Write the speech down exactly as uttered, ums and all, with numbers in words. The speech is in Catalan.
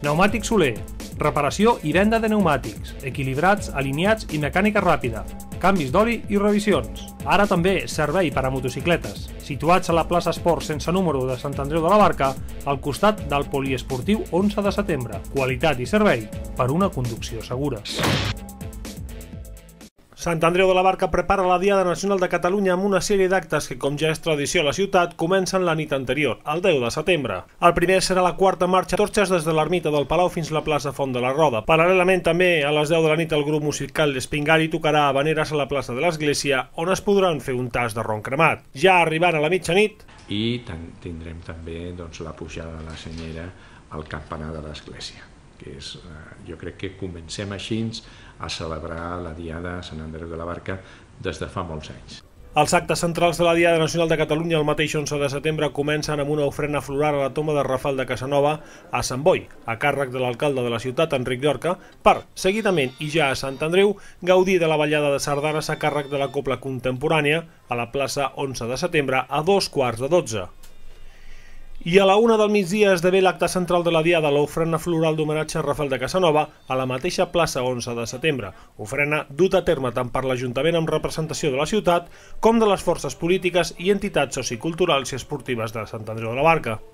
Pneumàtics Soler. Reparació i venda de pneumàtics, equilibrats, alineats i mecànica ràpida, canvis d'oli i revisions. Ara també servei per a motocicletes, situats a la plaça Esport sense número de Sant Andreu de la Barca, al costat del poliesportiu onze de setembre. Qualitat i servei per una conducció segura. Sant Andreu de la Barca prepara la Diada Nacional de Catalunya amb una sèrie d'actes que, com ja és tradició a la ciutat, comencen la nit anterior, el deu de setembre. El primer serà la quarta marxa torxes des de l'ermita del Palau fins a la plaça Font de la Roda. Paral·lelament també, a les deu de la nit, el grup musical L'Espingari tocarà habaneres a la plaça de l'Església, on es podran fer un tas de ron cremat. Ja arribant a la mitjanit... I tindrem també doncs, la pujada de la senyera al campanar de l'Església. Que és, jo crec que comencem així a celebrar la Diada a Sant Andreu de la Barca des de fa molts anys. Els actes centrals de la Diada Nacional de Catalunya el mateix onze de setembre comencen amb una ofrena floral a la tomba de Rafal de Casanova a Sant Boi, a càrrec de l'alcalde de la ciutat, Enric Llorca, per, seguidament i ja a Sant Andreu, gaudir de la ballada de sardanes a càrrec de la Cobla Contemporània a la plaça onze de setembre a dos quarts de dotze. I a la una del migdia esdevé l'acte central de la Diada, l'ofrena floral d'homenatge a Rafal de Casanova a la mateixa plaça onze de setembre. Ofrena duta a terme tant per l'Ajuntament amb representació de la ciutat com de les forces polítiques i entitats socioculturals i esportives de Sant Andreu de la Barca.